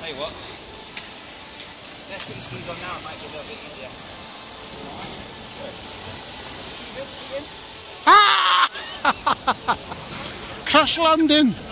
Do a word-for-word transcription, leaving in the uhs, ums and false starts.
Tell you what. Let's put your skis on now and make it a little bit easier. Alright, good. Skis in, skis in. Ah! Crash landing.